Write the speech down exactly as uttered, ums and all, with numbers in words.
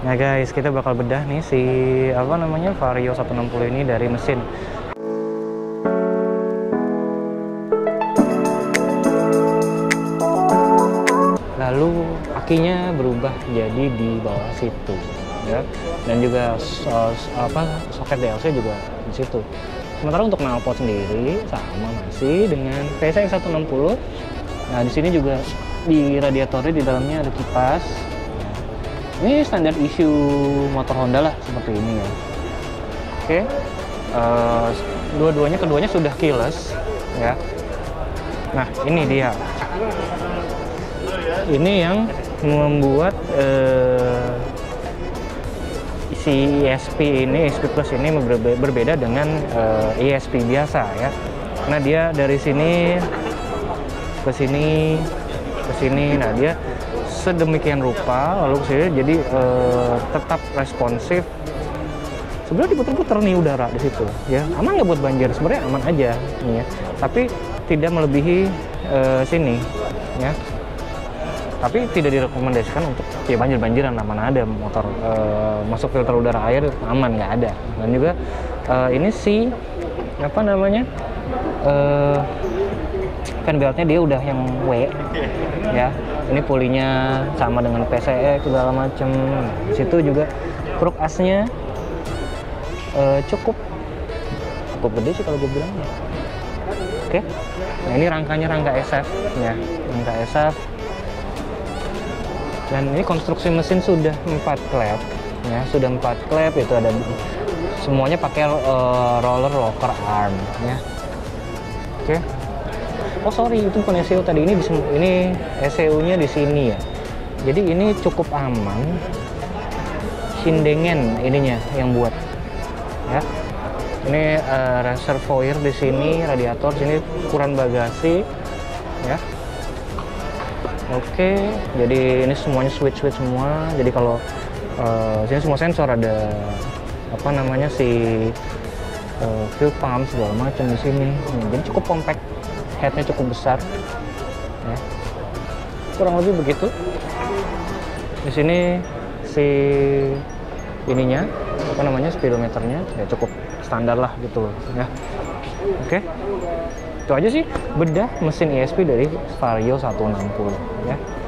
Nah guys, kita bakal bedah nih si apa namanya Vario seratus enam puluh ini dari mesin. Lalu akinya berubah jadi di bawah situ, ya. Dan juga so, apa soket D L C juga di situ. Sementara untuk knalpot sendiri sama masih dengan V S X seratus enam puluh. Nah di sini juga di radiatornya di dalamnya ada kipas. Ini standar issue motor Honda lah seperti ini ya. Oke, uh, dua-duanya keduanya sudah keyless ya. Nah ini dia. Ini yang membuat uh, si E S P ini, E S P Plus ini berbeda dengan uh, E S P biasa ya. Karena dia dari sini ke sini ke sini, nah dia sedemikian rupa lalu kesini jadi uh, tetap responsif. Sebenarnya diputer-puter nih udara di situ ya, aman nggak buat banjir, sebenarnya aman aja nih ya, tapi tidak melebihi uh, sini ya. Tapi tidak direkomendasikan untuk ya banjir-banjiran, mana ada motor uh, masuk filter udara air aman, nggak ada. Dan juga uh, ini si apa namanya uh, fan beltnya dia udah yang W ya. Ini pulinya sama dengan P C X segala macem. Di situ juga kruk asnya uh, cukup cukup gede sih kalau gue bilang. Oke, nah ini rangkanya rangka S F ya, rangka S F. Dan ini konstruksi mesin sudah empat klep ya, sudah empat klep, itu ada semuanya pakai uh, roller rocker arm ya. Oke. Oh sorry, itu bukan S E U tadi, ini di, ini S E U-nya di sini ya. Jadi ini cukup aman. Shindengen ininya yang buat ya. Ini uh, reservoir di sini, radiator sini, ukuran bagasi ya. Oke, jadi ini semuanya switch-switch semua. Jadi kalau uh, sini semua sensor, ada apa namanya si uh, fuel pump segala macam di sini. Hmm, jadi cukup compact, headnya cukup besar. Ya. Kurang lebih begitu. Di sini si ininya apa namanya speedometernya ya cukup standar lah gitu ya. Oke. Itu aja sih bedah mesin E S P dari Vario seratus enam puluh ya.